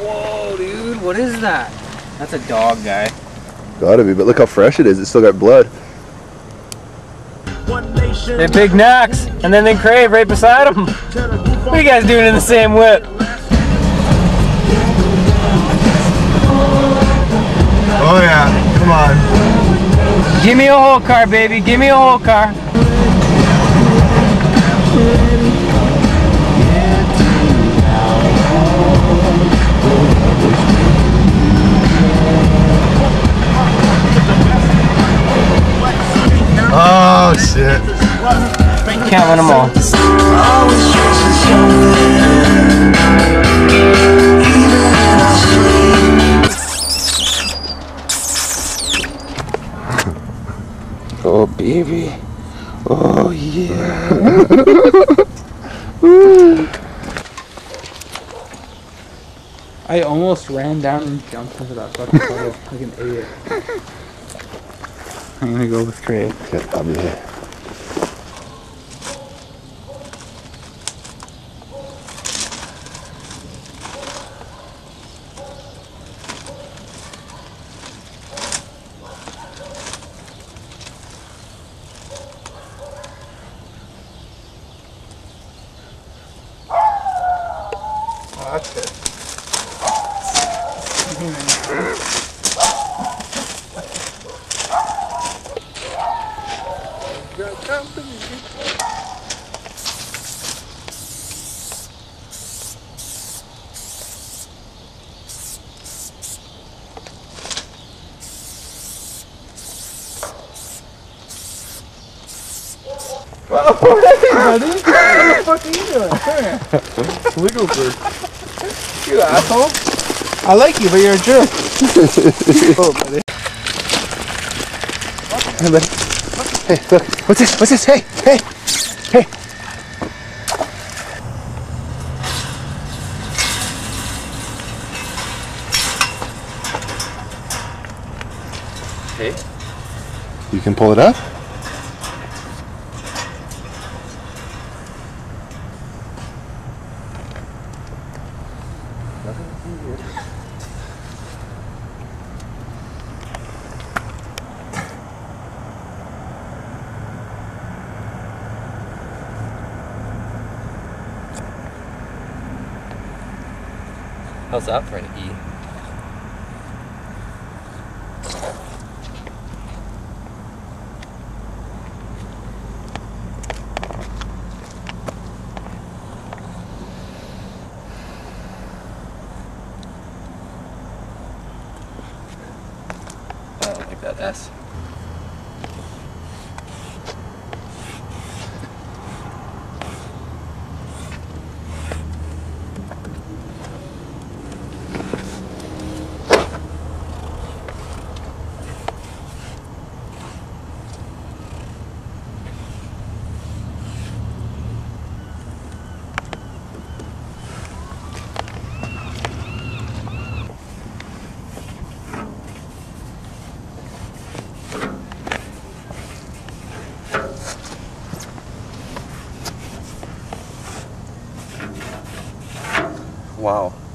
Whoa, dude, what is that? That's a dog, guy. Gotta be, but look how fresh it is. It's still got blood. They have big knocks, and then they crave right beside them. What are you guys doing in the same whip? Oh yeah, come on. Give me a whole car, baby. Give me a whole car. Oh shit. Can't win them all. Oh baby. Oh yeah. I almost ran down and jumped into that fucking puddle like an idiot. I'm gonna go with Crave. Okay, I'll be here. Oh, that's good. Oh, hey, buddy! What the fuck are you doing? Come here. Wiggle bird. You asshole. I like you, but you're a jerk. Oh, buddy. Hey, buddy. Hey, look. What's this? What's this? Hey, hey, hey. Hey. You can pull it up? How's that for an E? I don't like that S. Wow.